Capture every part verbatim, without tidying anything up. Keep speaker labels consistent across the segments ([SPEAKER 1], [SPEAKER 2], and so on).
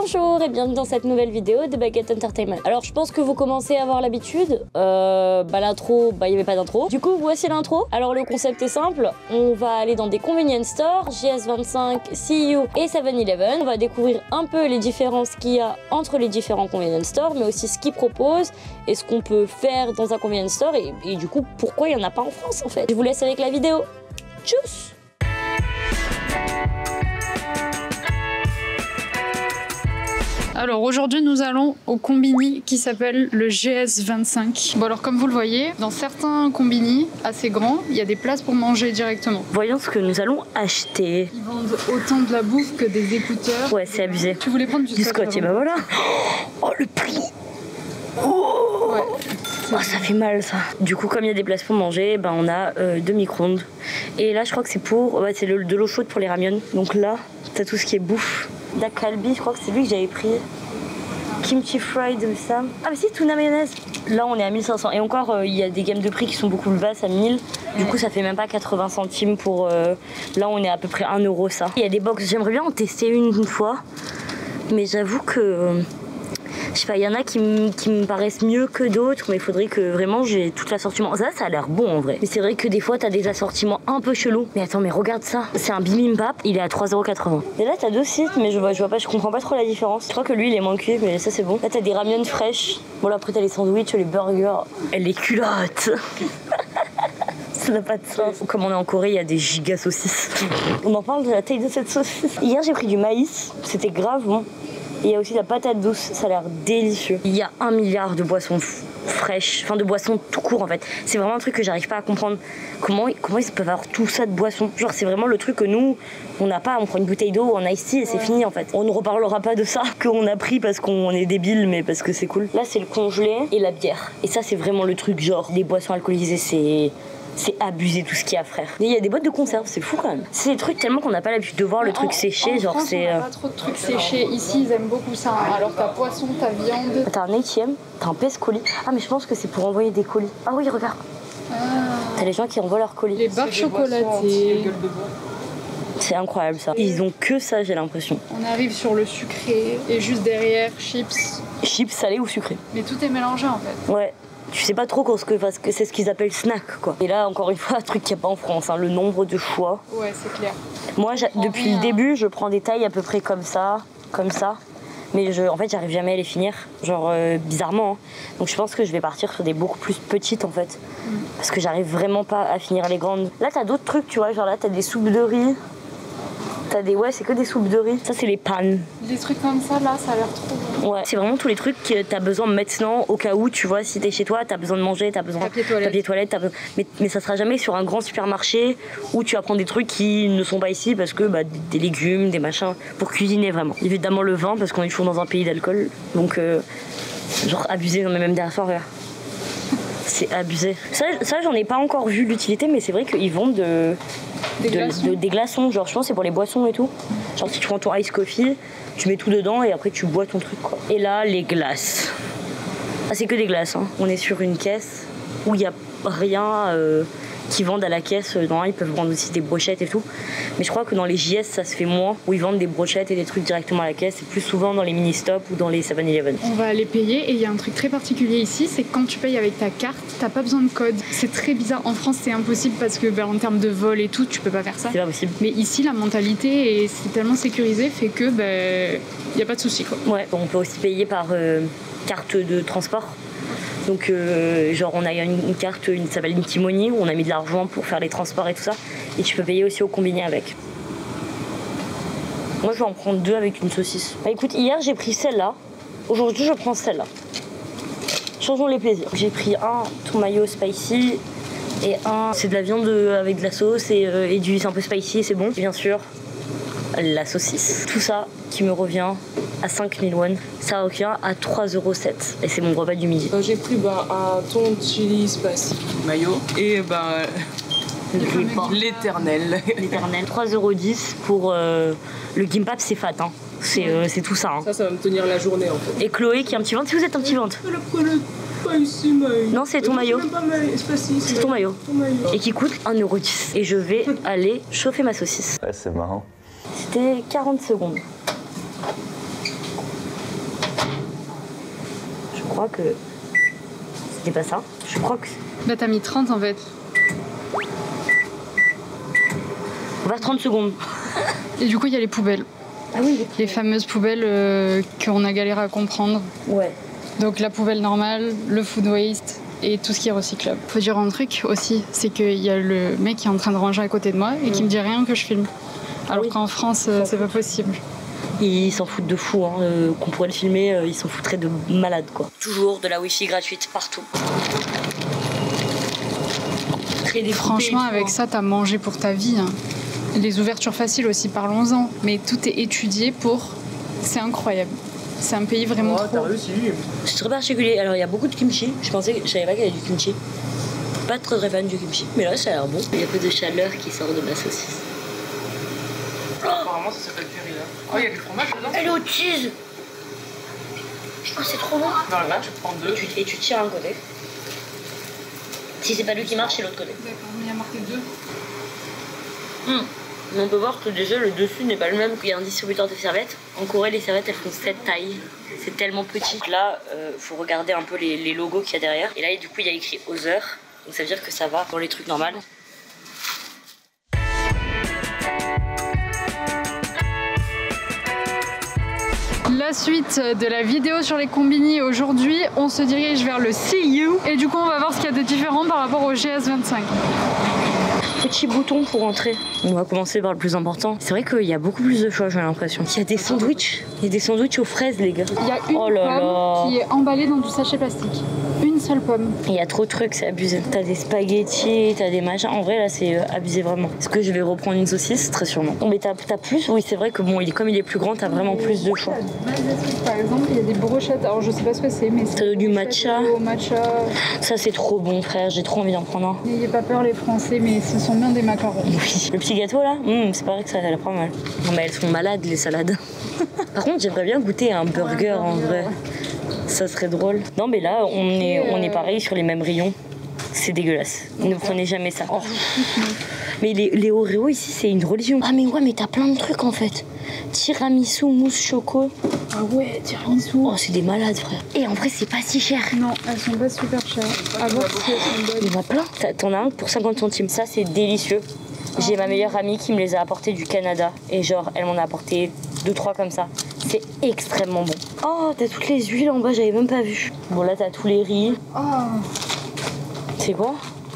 [SPEAKER 1] Bonjour et bienvenue dans cette nouvelle vidéo de Baguette Entertainment. Alors je pense que vous commencez à avoir l'habitude, euh, bah l'intro, bah il n'y avait pas d'intro. Du coup voici l'intro. Alors le concept est simple, on va aller dans des convenience stores, J S vingt-cinq, C U et seven eleven. On va découvrir un peu les différences qu'il y a entre les différents convenience stores, mais aussi ce qu'ils proposent et ce qu'on peut faire dans un convenience store et, et du coup pourquoi il n'y en a pas en France en fait. Je vous laisse avec la vidéo. Tchuss!
[SPEAKER 2] Alors aujourd'hui nous allons au combini qui s'appelle le G S vingt-cinq. Bon alors comme vous le voyez, dans certains combini assez grands, il y a des places pour manger directement.
[SPEAKER 1] Voyons ce que nous allons acheter.
[SPEAKER 2] Ils vendent autant de la bouffe que des écouteurs.
[SPEAKER 1] Ouais c'est abusé.
[SPEAKER 2] Tu voulais prendre du,
[SPEAKER 1] du Scott, et bah voilà. Oh le prix. Oh,
[SPEAKER 2] ouais.
[SPEAKER 1] Oh, ça fait mal ça. Du coup comme il y a des places pour manger, ben on a euh, deux micro-ondes. Et là je crois que c'est pour, ouais, c'est de l'eau chaude pour les ramyons. Donc là t'as tout ce qui est bouffe. Dak Kalbi, je crois que c'est lui que j'avais pris. Kimchi fried Sam. Ah mais si, tuna mayonnaise. Là on est à mille cinq cents. Et encore il euh, y a des gammes de prix qui sont beaucoup plus basses à mille. Du coup ça fait même pas quatre-vingts centimes pour... Euh... Là on est à peu près un euro ça. Il y a des box, j'aimerais bien en tester une, une fois. Mais j'avoue que... Euh... Je sais pas, il y en a qui, qui me paraissent mieux que d'autres, mais il faudrait que vraiment j'ai tout l'assortiment. Ça, ça a l'air bon en vrai. Mais c'est vrai que des fois, t'as des assortiments un peu chelous. Mais attends, mais regarde ça. C'est un bibimbap, il est à trois euros quatre-vingts. Et là, t'as deux sites, mais je vois, je vois pas, je comprends pas trop la différence. Je crois que lui, il est moins cuit, mais ça, c'est bon. Là, t'as des ramyons fraîches. Bon, là, après, t'as les sandwichs, les burgers. Et les culottes. Ça n'a pas de sens. Comme on est en Corée, il y a des giga saucisses. On en parle de la taille de cette saucisse. Hier, j'ai pris du maïs. C'était grave bon. Et il y a aussi la patate douce, ça a l'air délicieux. Il y a un milliard de boissons fraîches, enfin de boissons tout court en fait. C'est vraiment un truc que j'arrive pas à comprendre. Comment, comment ils peuvent avoir tout ça de boissons? Genre c'est vraiment le truc que nous, on n'a pas. On prend une bouteille d'eau, on a ici et c'est ouais. Fini en fait. On ne reparlera pas de ça qu'on a pris parce qu'on est débile, mais parce que c'est cool. Là c'est le congelé et la bière. Et ça c'est vraiment le truc genre, les boissons alcoolisées c'est... C'est abusé tout ce qu'il y a, frère. Il y a des boîtes de conserve, c'est fou quand même. C'est des trucs tellement qu'on n'a pas l'habitude de voir le truc
[SPEAKER 2] en,
[SPEAKER 1] séché,
[SPEAKER 2] en
[SPEAKER 1] genre
[SPEAKER 2] France,
[SPEAKER 1] c'est.
[SPEAKER 2] On n'a pas trop de trucs séchés. Ici, ils aiment beaucoup ça. Alors t'as poisson, t'as viande.
[SPEAKER 1] T'as un A T M, t'as un P E S colis. Ah mais je pense que c'est pour envoyer des colis. Ah oui, regarde. Ah. T'as les gens qui envoient leurs colis.
[SPEAKER 2] Les barres chocolatées.
[SPEAKER 1] C'est incroyable ça. Ils ont que ça, j'ai l'impression.
[SPEAKER 2] On arrive sur le sucré et juste derrière chips.
[SPEAKER 1] Chips salés ou sucrés.
[SPEAKER 2] Mais tout est mélangé en fait.
[SPEAKER 1] Ouais. Tu sais pas trop parce que, parce que c'est ce qu'ils appellent snack quoi. Et là encore une fois un truc qu'il n'y a pas en France, hein, le nombre de choix.
[SPEAKER 2] Ouais c'est clair.
[SPEAKER 1] Moi depuis rien. Le début je prends des tailles à peu près comme ça, comme ça. Mais je, en fait j'arrive jamais à les finir, genre euh, bizarrement. Hein. Donc je pense que je vais partir sur des beaucoup plus petites en fait. Mm. Parce que j'arrive vraiment pas à finir les grandes. Là t'as d'autres trucs tu vois, genre là t'as des soupes de riz. T'as des... Ouais, c'est que des soupes de riz. Ça, c'est les pannes.
[SPEAKER 2] Des trucs comme ça, là, ça a l'air trop bon.
[SPEAKER 1] Ouais, c'est vraiment tous les trucs que t'as besoin maintenant, au cas où, tu vois, si t'es chez toi, t'as besoin de manger, t'as besoin...
[SPEAKER 2] Papier toilette.
[SPEAKER 1] Papier toilette, t'as besoin... mais, mais ça sera jamais sur un grand supermarché où tu vas prendre des trucs qui ne sont pas ici parce que, bah, des légumes, des machins, pour cuisiner vraiment. Évidemment, le vin, parce qu'on est toujours dans un pays d'alcool. Donc, euh, genre, abusé, on est même derrière soir, c'est abusé. Ça, ça j'en ai pas encore vu l'utilité, mais c'est vrai qu'ils vendent de... Des, de, glaçons. De, des glaçons, genre je pense c'est pour les boissons et tout. Genre si tu prends ton ice coffee, tu mets tout dedans et après tu bois ton truc quoi. Et là les glaces. Ah c'est que des glaces, hein. On est sur une caisse où il n'y a rien euh, qui vendent à la caisse. Non, ils peuvent vendre aussi des brochettes et tout. Mais je crois que dans les J S ça se fait moins, où ils vendent des brochettes et des trucs directement à la caisse. C'est plus souvent dans les mini-stops ou dans les seven eleven.
[SPEAKER 2] On va aller payer et il y a un truc très particulier ici, c'est que quand tu payes avec ta carte, t'as pas besoin de code. C'est très bizarre. En France c'est impossible parce que ben, en termes de vol et tout, tu peux pas faire ça.
[SPEAKER 1] C'est pas possible.
[SPEAKER 2] Mais ici la mentalité et c'est tellement sécurisé fait que ben y a pas de souci quoi.
[SPEAKER 1] Ouais, on peut aussi payer par euh, carte de transport. Donc euh, genre on a une, une carte, une, ça s'appelle une Timoni, où on a mis de l'argent pour faire les transports et tout ça. Et tu peux payer aussi au combiné avec. Moi je vais en prendre deux avec une saucisse. Bah écoute, hier j'ai pris celle-là. Aujourd'hui je prends celle-là. Changeons les plaisirs. J'ai pris un tomayo spicy et un... C'est de la viande avec de la sauce et, euh, et du... c'est un peu spicy et c'est bon. Et bien sûr, la saucisse. Tout ça qui me revient à cinq mille won. Ça revient à trois euros sept. Et c'est mon repas du midi.
[SPEAKER 3] Euh, j'ai pris bah, un thon chili spicy mayo et bah... l'éternel.
[SPEAKER 1] L'éternel. trois euros dix pour euh, le gimbap, c'est fat. Hein. C'est euh, c'est tout ça. Hein.
[SPEAKER 3] Ça, ça va me tenir la journée en fait.
[SPEAKER 1] Et Chloé qui est un petit ventre. Si vous êtes un petit ventre.
[SPEAKER 3] Pas ici, maille.
[SPEAKER 1] Non, c'est ton maillot. C'est ton maillot.
[SPEAKER 3] Ton maillot.
[SPEAKER 1] Et qui coûte un euro dix. Et je vais aller chauffer ma saucisse.
[SPEAKER 4] Ouais, c'est marrant.
[SPEAKER 1] C'était quarante secondes. crois que c'était pas ça. Je crois que...
[SPEAKER 2] Bah t'as mis trente en fait.
[SPEAKER 1] On va trente secondes.
[SPEAKER 2] Et du coup, il y a les poubelles.
[SPEAKER 1] Ah oui,
[SPEAKER 2] les fameuses poubelles euh, qu'on a galéré à comprendre.
[SPEAKER 1] Ouais.
[SPEAKER 2] Donc la poubelle normale, le food waste et tout ce qui est recyclable. Faut dire un truc aussi, c'est qu'il y a le mec qui est en train de ranger à côté de moi et qui me dit rien que je filme. Alors oui. qu'en France, euh, c'est pas possible.
[SPEAKER 1] Ils s'en foutent de fou, hein. euh, qu'on pourrait le filmer, euh, ils s'en foutraient de malade quoi. Toujours de la wifi gratuite partout.
[SPEAKER 2] Des Franchement, avec hein. ça, t'as mangé pour ta vie. Hein. Les ouvertures faciles aussi, parlons-en. Mais tout est étudié pour... C'est incroyable. C'est un pays vraiment
[SPEAKER 3] oh,
[SPEAKER 2] trop...
[SPEAKER 3] T'as réussi.
[SPEAKER 1] C'est très particulier. Alors, il y a beaucoup de kimchi. Je pensais que je savais pas qu'il y avait du kimchi. Pas très très fan du kimchi. Mais là, ça a l'air bon. Il y a un peu de chaleur qui sort de ma saucisse.
[SPEAKER 3] Oh apparemment, ça s'appelle curry là. Oh, il y a du fromage dedans.
[SPEAKER 1] Elle est au cheese. Oh, c'est trop bon.
[SPEAKER 3] Non, là, tu prends deux.
[SPEAKER 1] Et tu, et tu tires un côté. Si c'est pas lui qui marche, c'est l'autre côté.
[SPEAKER 2] D'accord, mais il y a marqué deux.
[SPEAKER 1] Mmh. On peut voir que déjà le dessus n'est pas le même qu'il y a un distributeur de serviettes. En Corée, les serviettes elles font cette taille. C'est tellement petit. Là, il euh, faut regarder un peu les, les logos qu'il y a derrière. Et là, du coup, il y a écrit Other. Donc ça veut dire que ça va dans les trucs normaux.
[SPEAKER 2] La suite de la vidéo sur les combini aujourd'hui, on se dirige vers le See You. Et du coup, on va voir ce qu'il y a de différent par rapport au G S vingt-cinq.
[SPEAKER 1] Petit bouton pour entrer. On va commencer par le plus important. C'est vrai qu'il y a beaucoup plus de choix, j'ai l'impression. Il y a des sandwichs. Il y a des sandwichs aux fraises, les gars.
[SPEAKER 2] Il y a une
[SPEAKER 1] oh là
[SPEAKER 2] pomme
[SPEAKER 1] là.
[SPEAKER 2] qui est emballée dans du sachet plastique. Une seule pomme.
[SPEAKER 1] Il y a trop de trucs, c'est abusé. T'as des spaghettis, t'as des machins. En vrai, là, c'est euh, abusé vraiment. Est-ce que je vais reprendre une saucisse? Très sûrement. Oh, mais t'as plus? Oui, c'est vrai que bon, il est, comme il est plus grand, t'as vraiment plus de choix.
[SPEAKER 2] Par exemple, il y a des brochettes. Alors, je sais pas ce que c'est, mais c'est.
[SPEAKER 1] T'as du matcha.
[SPEAKER 2] matcha.
[SPEAKER 1] Ça, c'est trop bon, frère. J'ai trop envie d'en prendre un.
[SPEAKER 2] N'ayez pas peur, les Français, mais ce sont bien des macarons.
[SPEAKER 1] Oui. Le petit gâteau là, mmh, c'est pas vrai que ça a l'air pas mal. Non, mais elles sont malades, les salades. Par contre, j'aimerais bien goûter un burger en vrai. Ça serait drôle. Non, mais là, on est, on est pareil sur les mêmes rayons. C'est dégueulasse. Ne prenez jamais ça. Oh. Mais les, les Oreos ici, c'est une religion. Ah, mais ouais, mais t'as plein de trucs en fait. Tiramisu, mousse choco.
[SPEAKER 2] Ah ouais, tiramisu.
[SPEAKER 1] Oh, c'est des malades, frère. Et en vrai, c'est pas si cher.
[SPEAKER 2] Non, elles sont pas super chères. À voir si elles sont bonnes.
[SPEAKER 1] Il y en a plein. T'en as un pour cinquante centimes. Ça, c'est délicieux. J'ai ma meilleure amie qui me les a apportés du Canada. Et genre, elle m'en a apporté deux, trois comme ça. C'est extrêmement bon. Oh, t'as toutes les huiles en bas, j'avais même pas vu. Bon, là, t'as tous les riz.
[SPEAKER 2] Oh.
[SPEAKER 1] C'est quoi?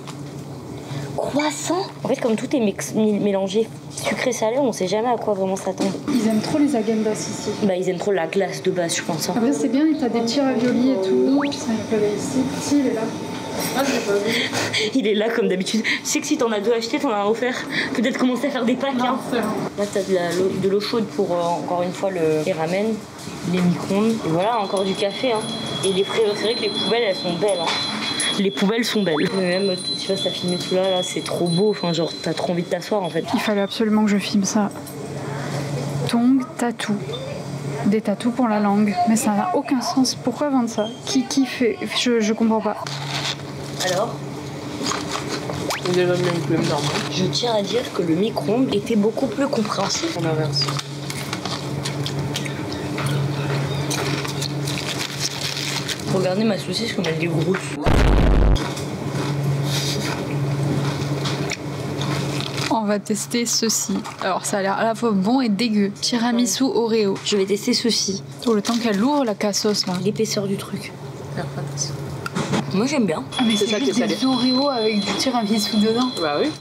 [SPEAKER 1] Croissant. En fait, comme tout est mix, mélangé sucré-salé, on sait jamais à quoi vraiment s'attendre.
[SPEAKER 2] Ils aiment trop les agendas ici.
[SPEAKER 1] Bah, ils aiment trop la glace de base, je pense. Hein.
[SPEAKER 2] Après, c'est bien, t'as des petits raviolis et tout. Putain, il est ici. Si, il est là. Ah, je l'ai pas vu.
[SPEAKER 1] Il est là comme d'habitude. Tu sais que si t'en as deux achetés, t'en as un offert. Peut-être commencer à faire des packs.
[SPEAKER 2] Non,
[SPEAKER 1] hein. Là, t'as de l'eau chaude pour, euh, encore une fois, le, les ramen, les micro-ondes. Et voilà, encore du café. Hein. Et les frais, c'est vrai que les poubelles, elles sont belles. Hein. Les poubelles sont belles. Mais même, tu vois, ça filmé tout là, là c'est trop beau. Enfin, genre, t'as trop envie de t'asseoir en fait.
[SPEAKER 2] Il fallait absolument que je filme ça. Tong tatou. Des tatous pour la langue. Mais ça n'a aucun sens. Pourquoi vendre ça? Qui, qui fait? Je, je comprends pas.
[SPEAKER 1] Alors?
[SPEAKER 3] On est même plus normal.
[SPEAKER 1] Je tiens à dire que le micro-ondes était beaucoup plus compréhensible.
[SPEAKER 3] On inverse.
[SPEAKER 1] Regardez ma saucisse comme elle est grosse.
[SPEAKER 2] On va tester ceci. Alors ça a l'air à la fois bon et dégueu. Tiramisu Oreo.
[SPEAKER 1] Je vais tester ceci.
[SPEAKER 2] Oh, le temps qu'elle ouvre la cassos là.
[SPEAKER 1] L'épaisseur du truc. Moi j'aime bien.
[SPEAKER 2] Ah, mais c'est juste des salé. Oreos avec du tiramisu dedans.
[SPEAKER 3] Bah oui.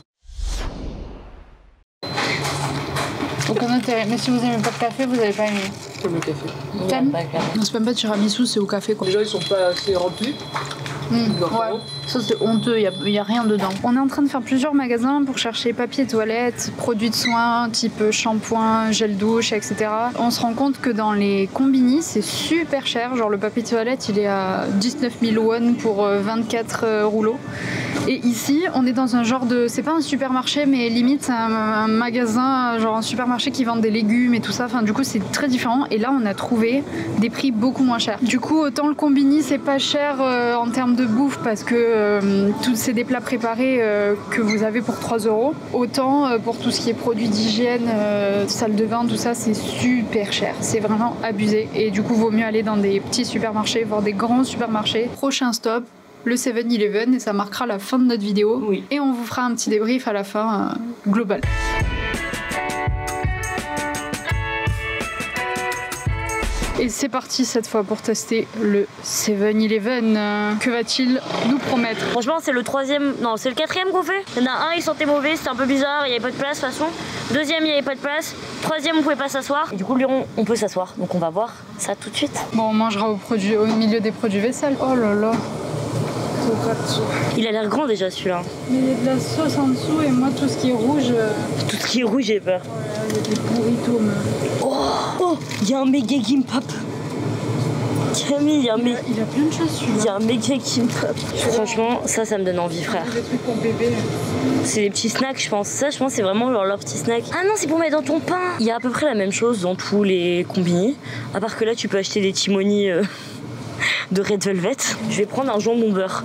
[SPEAKER 2] Aucun intérêt. Mais si vous aimez pas le café, vous n'allez pas aimer.
[SPEAKER 3] Comme le café.
[SPEAKER 2] T'aimes? Non, c'est même pas de tiramisu, c'est au café quoi.
[SPEAKER 3] Déjà ils sont pas assez remplis.
[SPEAKER 2] Mmh, ouais, ça c'est honteux, il n'y a, a rien dedans. On est en train de faire plusieurs magasins pour chercher papier toilette, produits de soins type shampoing, gel douche, et cetera. On se rend compte que dans les combini, c'est super cher. Genre le papier toilette, il est à dix-neuf mille won pour vingt-quatre rouleaux. Et ici, on est dans un genre de... C'est pas un supermarché, mais limite, c'est un, un magasin, genre un supermarché qui vend des légumes et tout ça. Enfin, du coup, c'est très différent. Et là, on a trouvé des prix beaucoup moins chers. Du coup, autant le Combini, c'est pas cher euh, en termes de bouffe parce que euh, tout, c'est des plats préparés euh, que vous avez pour trois euros. Autant euh, pour tout ce qui est produits d'hygiène, euh, salle de bain, tout ça, c'est super cher. C'est vraiment abusé. Et du coup, vaut mieux aller dans des petits supermarchés, voire des grands supermarchés. Prochain stop, le seven eleven, et ça marquera la fin de notre vidéo.
[SPEAKER 1] Oui.
[SPEAKER 2] Et on vous fera un petit débrief à la fin euh, global. Et c'est parti cette fois pour tester le seven eleven. Euh, que va-t-il nous promettre?
[SPEAKER 1] Franchement, c'est le troisième, non, c'est le quatrième qu'on fait. Il y en a un, il sentait mauvais, c'était un peu bizarre, il n'y avait pas de place de toute façon. Deuxième, il n'y avait pas de place. Troisième, on pouvait pas s'asseoir. Et du coup, Lyon, on peut s'asseoir. Donc on va voir ça tout de suite.
[SPEAKER 2] Bon, on mangera au, produit, au milieu des produits vaisselle. Oh là là.
[SPEAKER 1] Il a l'air grand déjà celui-là.
[SPEAKER 2] Mais il y a de la sauce en dessous et moi, tout ce qui est rouge... Euh...
[SPEAKER 1] Tout ce qui est rouge, j'ai peur.
[SPEAKER 2] Voilà, il y a des burritos. Mais...
[SPEAKER 1] Oh, oh, il y a un méga gimbap. Camille, il y a un méga...
[SPEAKER 2] Il y a plein de choses celui-là.
[SPEAKER 1] Il y a un méga gimbap. Franchement, ça, ça me donne envie, frère.
[SPEAKER 2] Des trucs pour bébé.
[SPEAKER 1] C'est des petits snacks, je pense. Ça, je pense, c'est vraiment leur, leur petit snack. Ah non, c'est pour mettre dans ton pain. Il y a à peu près la même chose dans tous les combini. À part que là, tu peux acheter des timonis euh, de Red Velvet. Je vais prendre un jambon beurre.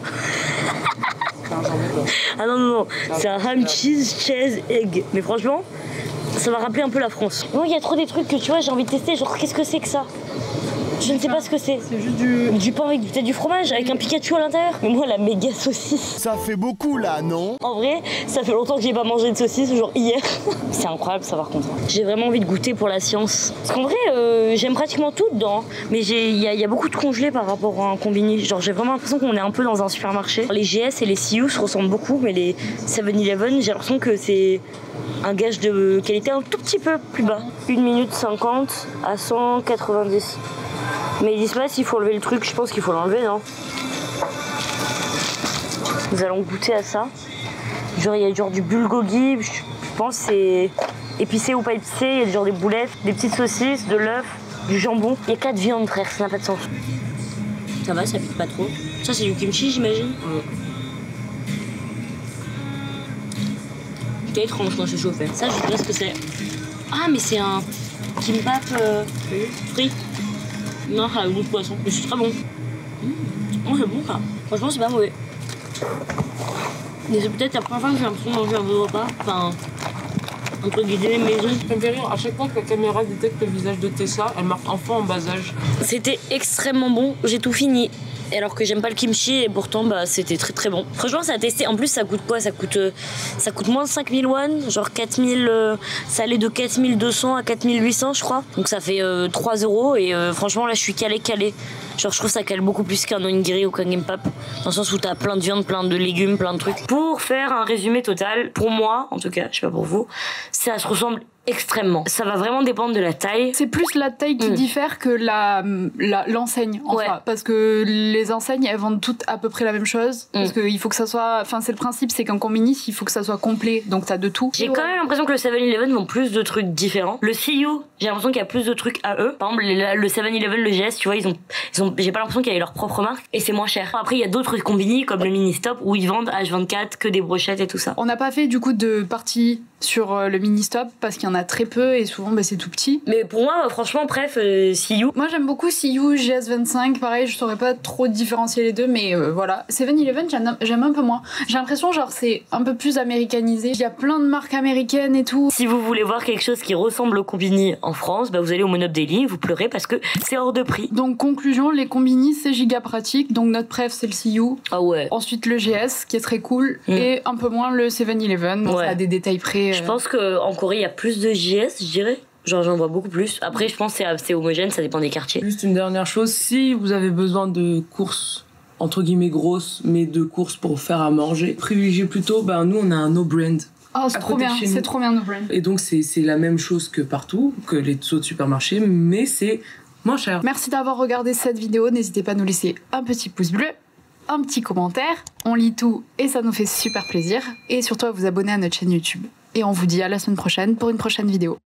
[SPEAKER 1] Ah non, non, non. C'est un ham cheese, cheese, egg. Mais franchement, ça va rappeler un peu la France. Non, il y a trop des trucs que tu vois, j'ai envie de tester. Genre, qu'est-ce que c'est que ça? Je ne sais pas ce que c'est.
[SPEAKER 2] C'est juste du...
[SPEAKER 1] Du pain avec peut-être du fromage, avec un Pikachu à l'intérieur. Mais moi, la méga saucisse.
[SPEAKER 4] Ça fait beaucoup là, non?
[SPEAKER 1] En vrai, ça fait longtemps que j'ai pas mangé de saucisse, genre hier. C'est incroyable ça par contre. J'ai vraiment envie de goûter pour la science. Parce qu'en vrai, euh, j'aime pratiquement tout dedans. Mais il y, y a beaucoup de congelés par rapport à un combini. Genre j'ai vraiment l'impression qu'on est un peu dans un supermarché. Les G S et les C U se ressemblent beaucoup, mais les seven eleven, j'ai l'impression que c'est un gage de qualité un tout petit peu plus bas. une minute cinquante à cent quatre-vingt-dix. Mais ils disent pas s'il faut enlever le truc, je pense qu'il faut l'enlever, non? Nous allons goûter à ça. Genre, il y a genre du bulgogi, je pense que c'est épicé ou pas épicé. Il y a genre des boulettes, des petites saucisses, de l'œuf, du jambon. Il y a quatre viandes, frère, ça n'a pas de sens. Ça va, ça pique pas trop. Ça, c'est du kimchi, j'imagine? Ouais. C'est étrange quand c'est chauffé. Ça, je sais pas ce que c'est. Ah, mais c'est un kimbap euh, frit. Non, ça a le goût de poisson, mais c'est très bon. Mmh. Oh, c'est bon ça. Franchement, c'est pas mauvais. Mais c'est peut-être la première fois que j'ai l'impression de manger un vrai repas. Enfin, entre guillemets, maison.
[SPEAKER 3] Ça me fait rire, à chaque fois que la caméra détecte le visage de Tessa, elle marque enfant en bas âge.
[SPEAKER 1] C'était extrêmement bon, j'ai tout fini. Alors que j'aime pas le kimchi et pourtant bah c'était très très bon. Franchement ça a testé, en plus ça coûte quoi? Ça coûte euh, ça coûte moins de cinq mille won, genre quatre mille, euh, ça allait de quatre mille deux cents à quatre mille huit cents je crois. Donc ça fait euh, trois euros et euh, franchement là je suis calé calé. Genre je trouve ça cale beaucoup plus qu'un onigiri ou qu'un gimbap. Dans le sens où t'as plein de viande, plein de légumes, plein de trucs. Pour faire un résumé total, pour moi en tout cas, je sais pas pour vous, ça se ressemble extrêmement. Ça va vraiment dépendre de la taille.
[SPEAKER 2] C'est plus la taille qui mmh. diffère que la, la l'enseigne en
[SPEAKER 1] ouais.
[SPEAKER 2] soi. Parce que les enseignes elles vendent toutes à peu près la même chose. Mmh. Parce qu'il faut que ça soit, enfin c'est le principe, c'est qu'en combini il faut que ça soit complet, donc t'as de tout.
[SPEAKER 1] J'ai quand même l'impression que le seven eleven vend plus de trucs différents. Le C U, j'ai l'impression qu'il y a plus de trucs à eux. Par exemple le seven eleven, le G S, tu vois, ils ont, ils ont, j'ai pas l'impression qu'il y ait leur propre marque et c'est moins cher. Après il y a d'autres combini comme le mini stop où ils vendent H vingt-quatre que des brochettes et tout ça.
[SPEAKER 2] On n'a pas fait du coup de partie sur le mini stop parce qu'il y en a très peu et souvent bah, c'est tout petit.
[SPEAKER 1] Mais pour moi franchement bref euh, C U.
[SPEAKER 2] Moi j'aime beaucoup C U, G S vingt-cinq, pareil je saurais pas trop différencier les deux mais euh, voilà. seven eleven j'aime un peu moins. J'ai l'impression genre c'est un peu plus américanisé. Il y a plein de marques américaines et tout.
[SPEAKER 1] Si vous voulez voir quelque chose qui ressemble au combini en France, bah vous allez au Monop Daily, vous pleurez parce que c'est hors de prix.
[SPEAKER 2] Donc conclusion, les combini c'est giga pratique. Donc notre préf c'est le C U.
[SPEAKER 1] Ah ouais.
[SPEAKER 2] Ensuite le G S qui est très cool mmh. et un peu moins le seven eleven. Bon, ouais. Ça a des détails près. Euh...
[SPEAKER 1] Je pense qu'en Corée il y a plus de G S, je dirais. Genre j'en vois beaucoup plus. Après je pense que c'est assez homogène, ça dépend des quartiers.
[SPEAKER 3] Juste une dernière chose, si vous avez besoin de courses entre guillemets grosses, mais de courses pour faire à manger, privilégiez plutôt, ben nous on a un no-brand.
[SPEAKER 2] Oh c'est trop bien, c'est trop bien no-brand.
[SPEAKER 3] Et donc c'est c'est la même chose que partout, que les autres supermarchés, mais c'est moins cher.
[SPEAKER 2] Merci d'avoir regardé cette vidéo, n'hésitez pas à nous laisser un petit pouce bleu, un petit commentaire, on lit tout et ça nous fait super plaisir. Et surtout à vous abonner à notre chaîne YouTube. Et on vous dit à la semaine prochaine pour une prochaine vidéo.